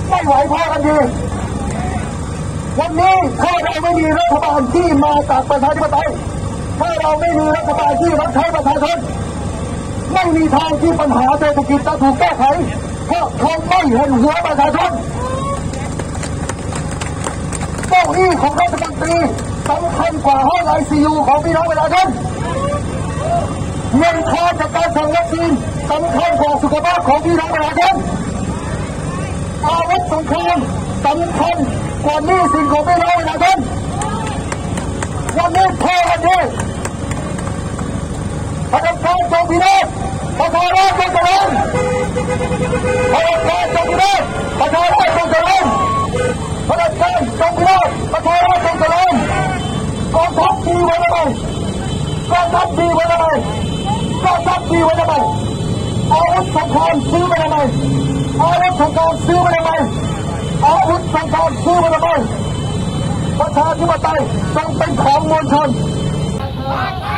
ไม่ไหวพอกันดีวันนี้ถ้าเราไม่มีรัฐบาลที่มาจากประชาธิปไตยถ้าเราไม่มีรัฐบาลที่รับใช้ประชาชนไม่มีทางที่ปัญหาเศรษฐกิจจะถูกแก้ไขเพราะเขาไม่เห็นหัวประชาชนเก้าอี้ของรัฐมนตรีสำคัญกว่าห้อง ICU ของพี่น้องประชาชนเงินค่าจากการส่งวัคซีนสำคัญกว่าสุขภาพของพี่น้องประชาชนอาวุธสงครามสำคัญกว่าหนี้สินของพี่น้องประชาชนวันนี้พอกันทีพระเจ้าจงพินาศประชาราษฎรจงเจริญพระเจ้าจงพินาศประชาราษฎรจงเจริญพระเจ้าจงพินาศประชาราษฎรจงเจริญกองทัพดีไว้ทำไมกองทัพดีไว้ทำไมกองทัพดีไว้ทำไมอาวุธสงครามซื้อไปทำไมอาวุธสงครามซื้อไปทำไมอาวุธสงครามซื้อไปทำไมประชาธิปไตยต้องเป็นของมวลชน